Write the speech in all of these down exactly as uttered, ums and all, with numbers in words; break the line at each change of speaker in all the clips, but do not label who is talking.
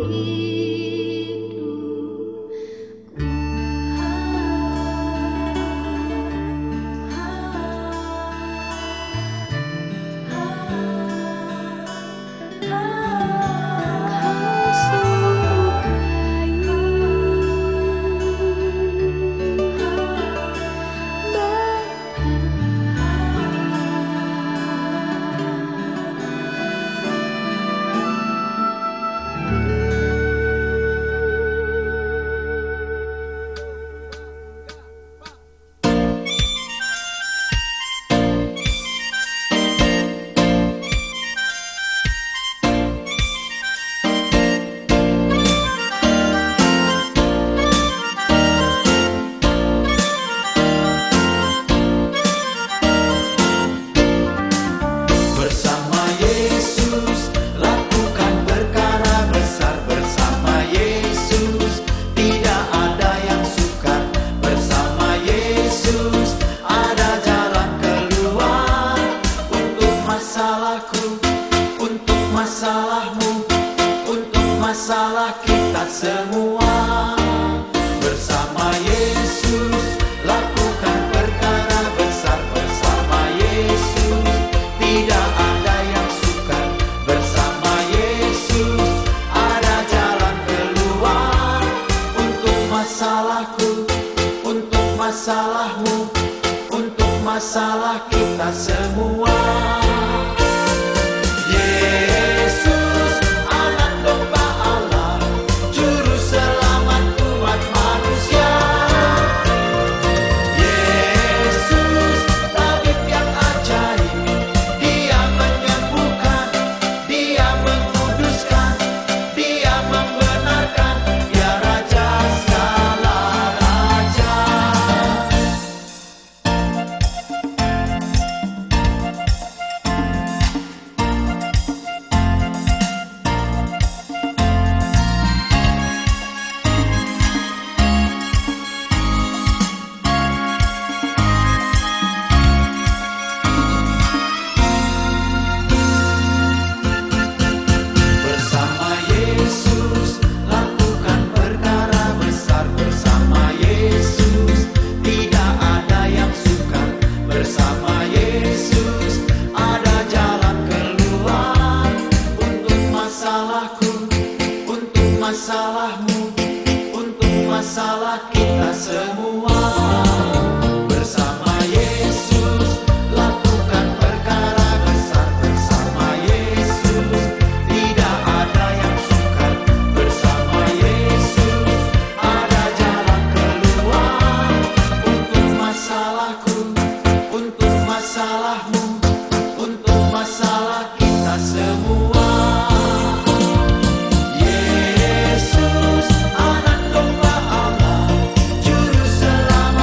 masalahmu, untuk masalah kita semua. Bersama Yesus lakukan perkara besar, bersama Yesus tidak ada yang sukar. Bersama Yesus ada jalan keluar. Untuk masalahku, untuk masalahmu, untuk masalah kita semua. Masalahmu, untuk masalah kita semua. Bersama Yesus lakukan perkara besar, bersama Yesus tidak ada yang sukar. Bersama Yesus ada jalan keluar. Untuk masalahku, untuk masalahmu, untuk masalah kita semua. Anak domba Allah, juru selamat.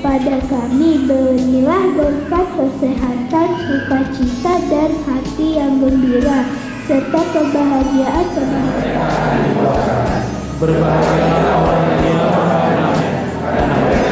kepada kami, berilah berkat kesehatan, sukacita, dan hati yang gembira, serta kebahagiaan kebahagiaan.
Berbahagia orang yang berdamai, karena mereka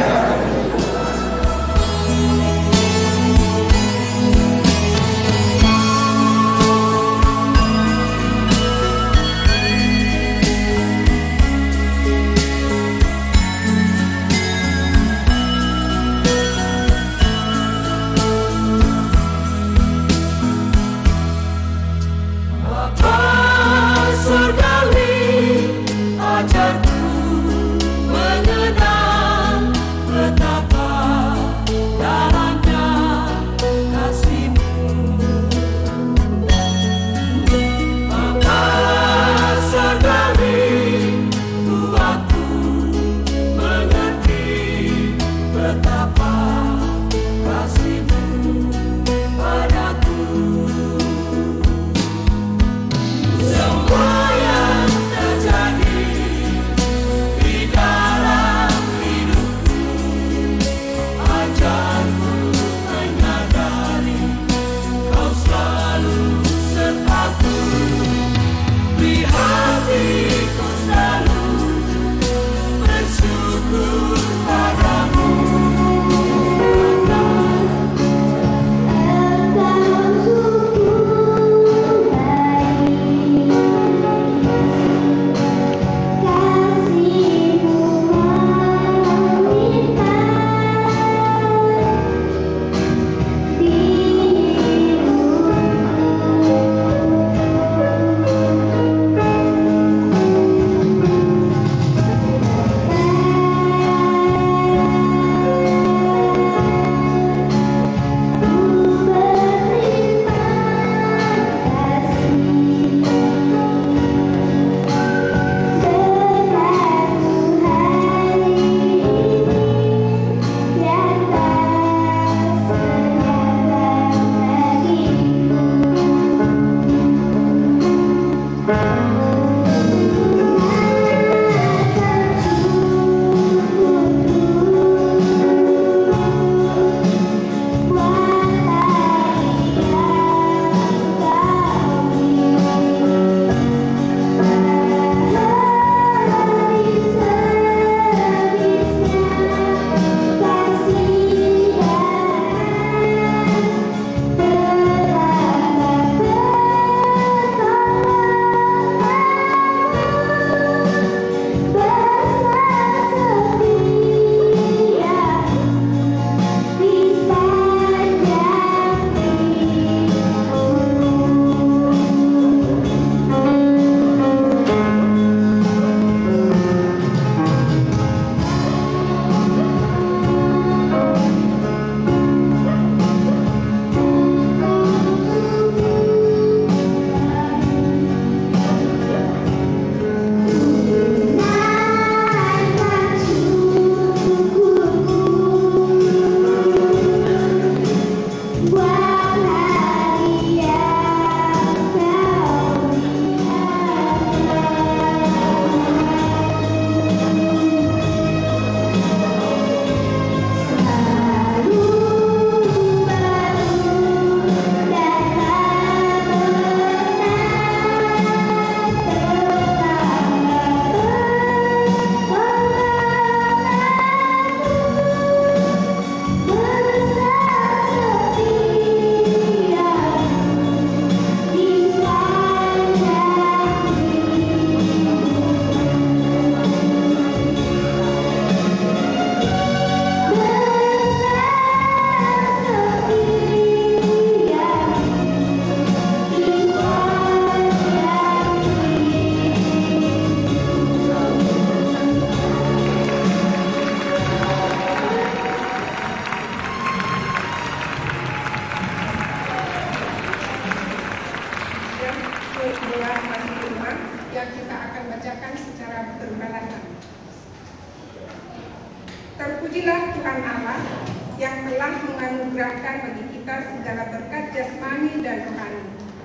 Terpujilah Tuhan Allah yang telah menganugerahkan bagi kita segala berkat jasmani dan rohani,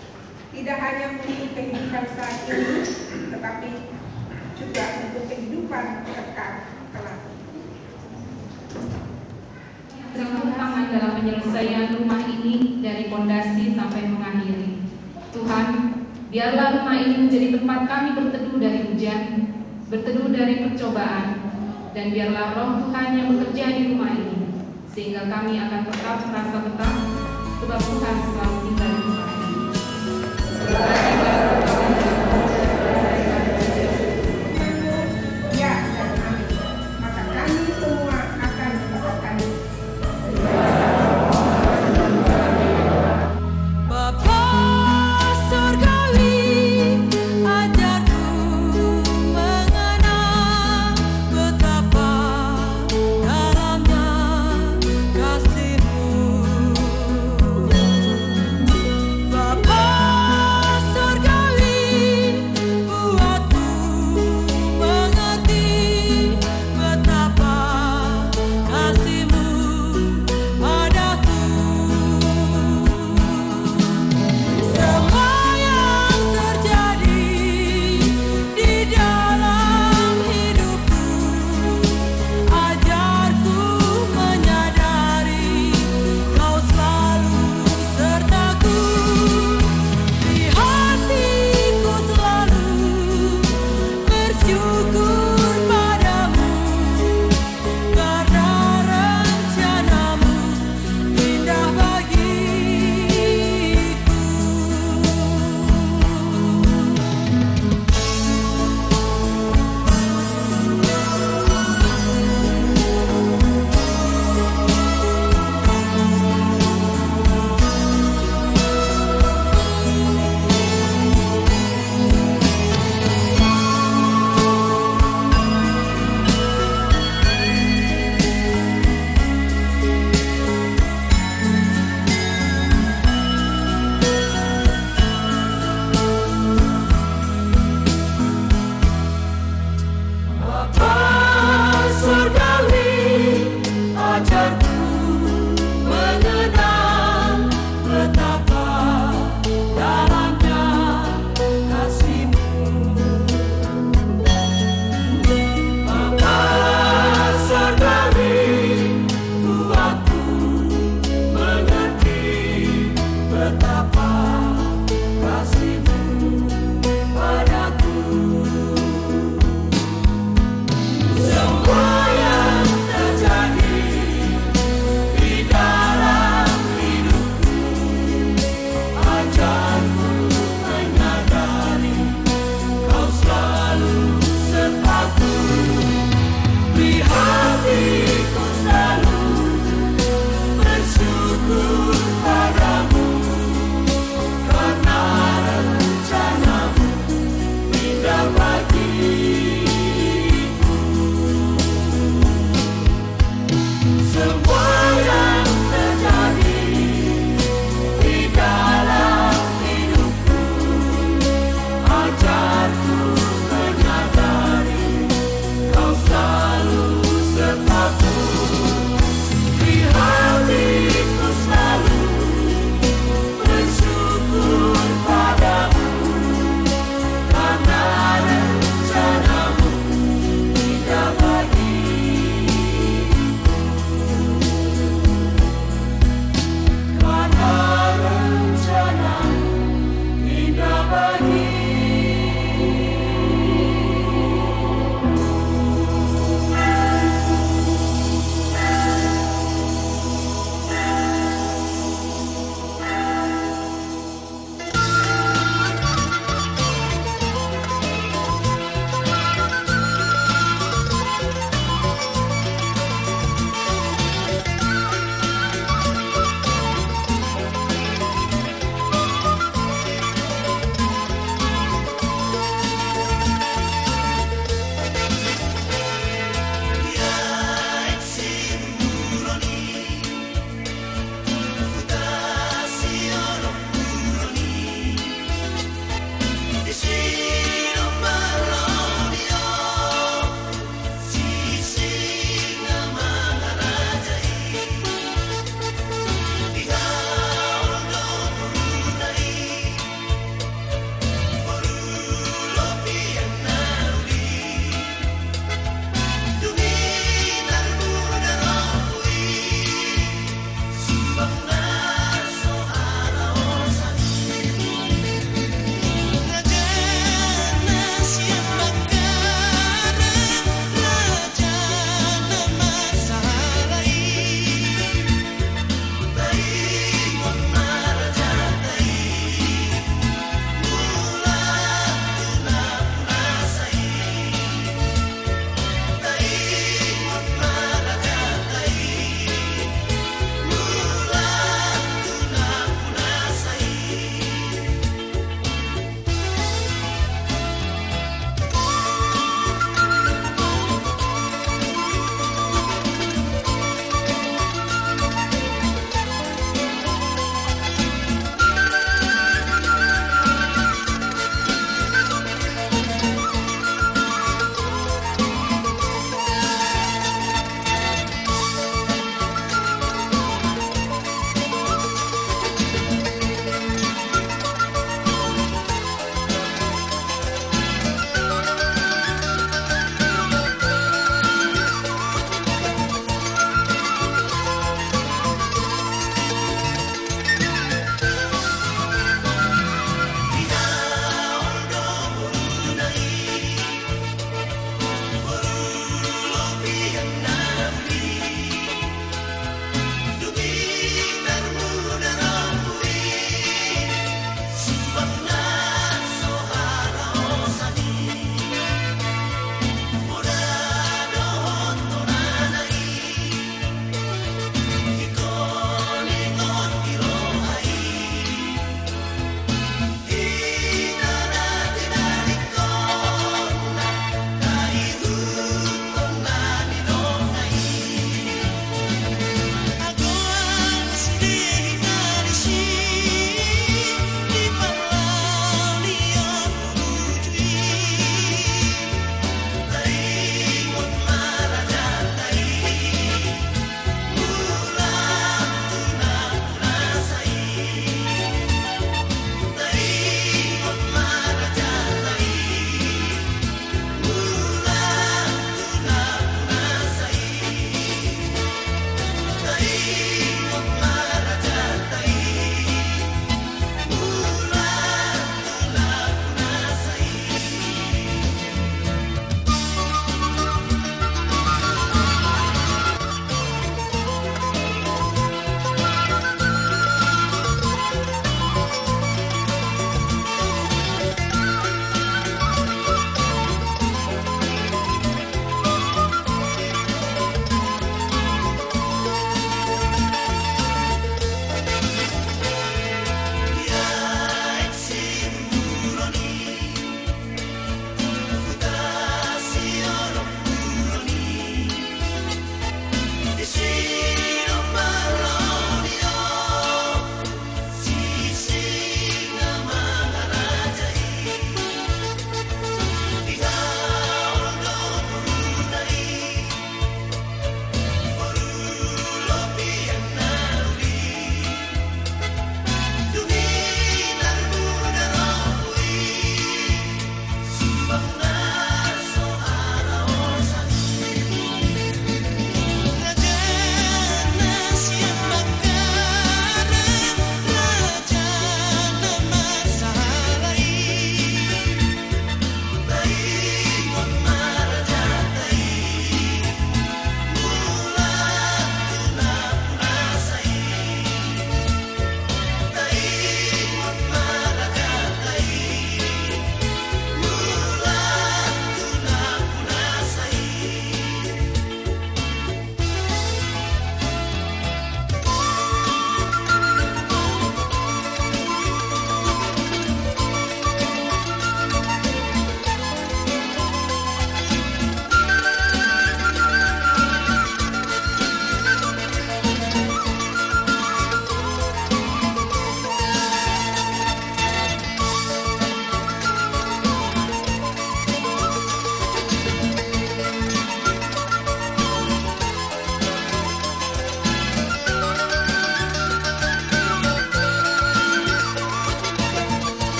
tidak hanya untuk kehidupan saat ini, tetapi juga untuk kehidupan kekal kelak.
campur tangan dalam penyelesaian rumah ini dari pondasi sampai mengakhiri. Tuhan, biarlah rumah ini menjadi tempat kami berteduh dari hujan, berteduh dari percobaan, dan biarlah roh Tuhan yang bekerja di rumah ini, sehingga kami akan tetap merasa betah, sebab Tuhan selalu tinggal di rumah ini.
Ya dan amin. Maka kami semua akan mengatakan
Bapa surgawi, ajarku mengenal betapa dalamnya kasih-Mu. Bapa surgawi, buatku mengerti betapa kasih-Mu padaku. Semua yang terjadi di dalam hidupku, ajarku menyadari Kau selalu sertaku. Di hatiku selalu bersyukur padamu, karena rencana-Mu indah bagiku. Bapa surgawi, ajarku mengenal betapa dalamnya kasih-Mu. Bapa surgawi, buatku mengerti betapa kasih-Mu padaku. Semua yang terjadi di dalam hidupku, ajarku menyadari Kau selalu sertaku. Di hatiku selalu bersyukur padamu,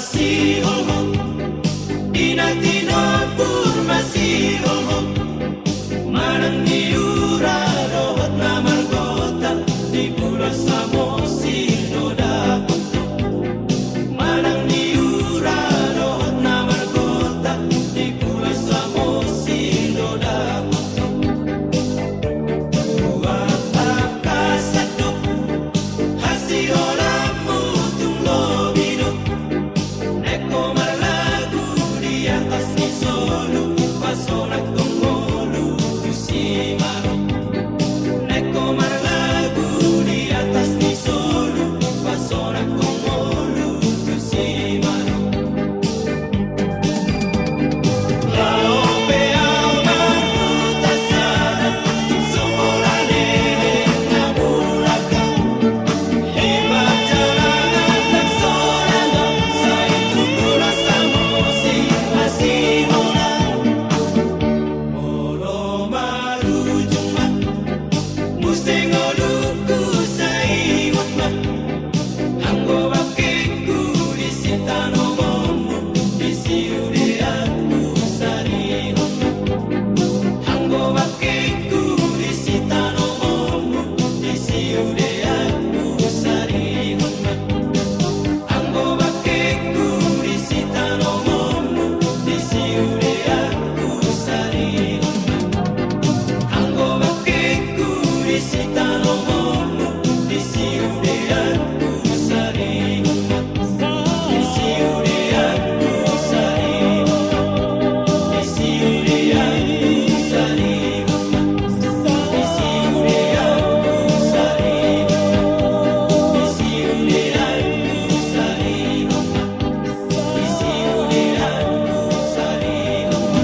masih holho, Dina-dina pur masih holho, Manang niura rohot na margota, Di pulau Samosir doda punto. Manang niura rohot na margota, Di pulau Samosir doda punto. Buat akasadok, Hasi orang mutung lobido, Neko marlagu di atas ni solo, Pasonak tongolu tu si maro. Neko marlagu di atas ni solo, Pasonak tongolu tu si maro. Lao pe alma tasada, Somola lele na bulaka. Hebat jalangan tak soranga, Saya itu pula samosi masih mola. Olo maru jumma, Musteng oluku saingot ma. Anggo bakiku di sitano momu, Di siude aku sarihot ma. Anggo bakiku di sitano momu, Di siude aku sarihot ma. Anggo bakiku di sitano momu, Di siude aku sarihot ma. Anggo bakiku di sitano momu, Di siude aku sarihot ma. Di siude aku sarihot ma. Di siude aku sarihot ma. Di siude aku sarihot ma. Di siude aku sarihot ma. Di siude aku sarihot ma.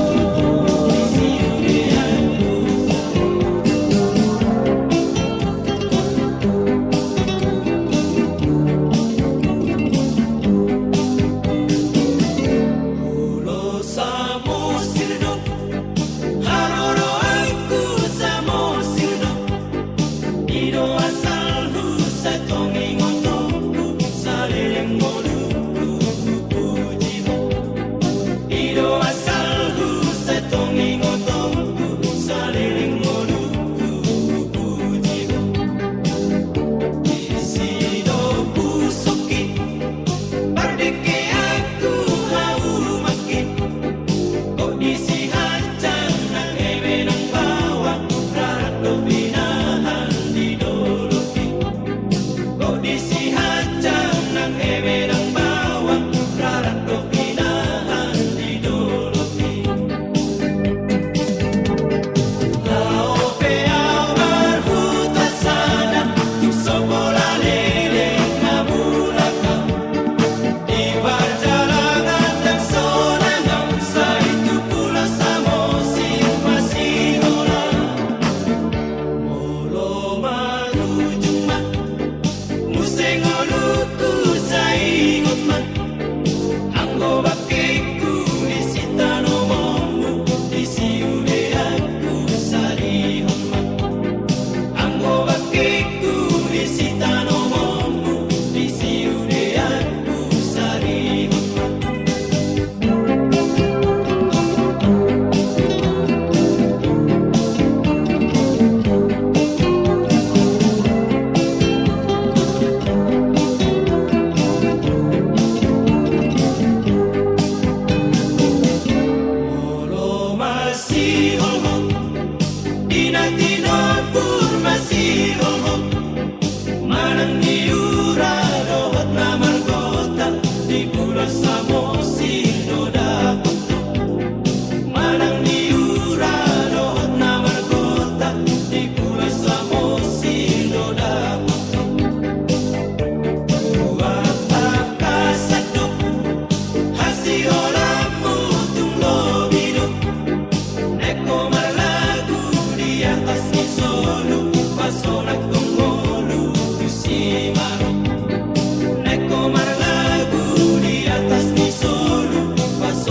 Pulau Samosir do, haroro aku Samosir do. Ido asal husa tongi ngotoku, saleleng moluku pujimu. Ido asal husa tongi ngotoku, saleleng moluku pujimu. Isido pusoki, Bardeke aku hau makin. Kondisi hacang nang ewe nang bawah, Rarat do binahan di dolopi. Kondisi hacang nang ewe nang bawah, Rarat do binahan di dolopi. Lao pe almarhu tasada, Somola lele ngabulaka. Di perjalanan tak sonangam, Saya itu pula Samosir masih hola. Olo maru jumma, Musteng oluku saingot ma. Anggo bakiku di sitano momu, Di siude aku sarihot ma. Anggo bakiku di sitano momu, Di siude aku sarihot ma. Olo masih holho, Dina-dina pur masih holho, Manang niura rohot na margota, Di pulau Samosir doda punto. Manang niura rohot na margota, Di pulau Samosir doda punto. Buat akasadok, Hasi orang mutung lobido, Neko marlagu di atas ni solo, Pasonak tongolu tu si maro. Neko marlagu di atas ni solo,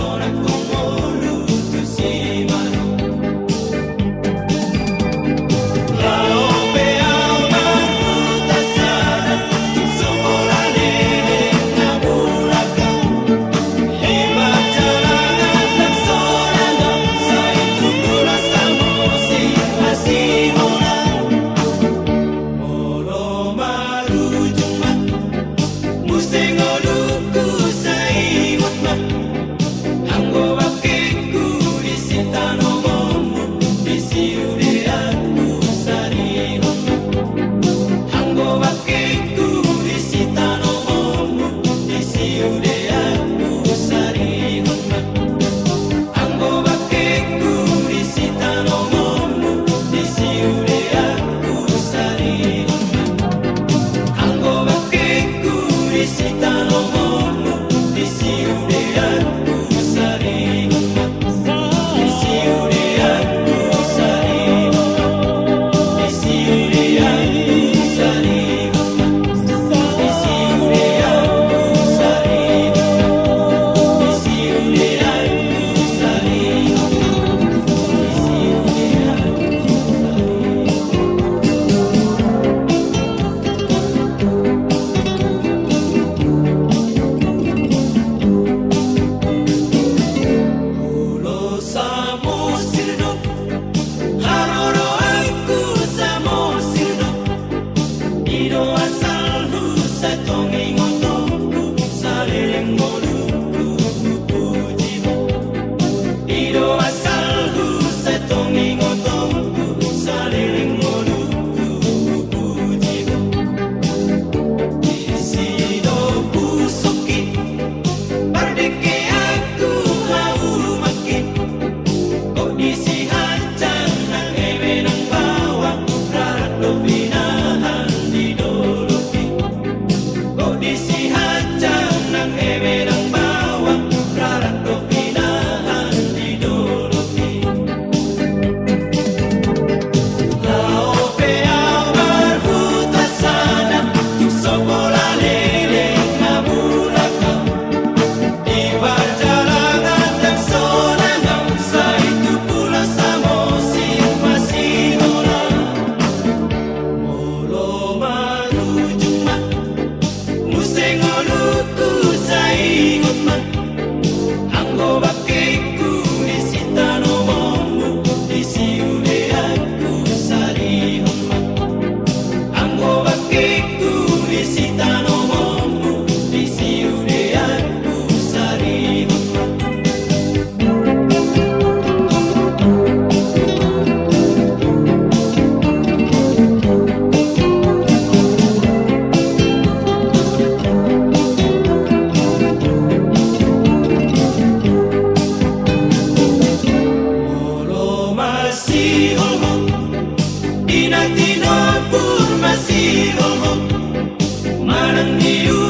Dina tino pur masih ngomong Manang niu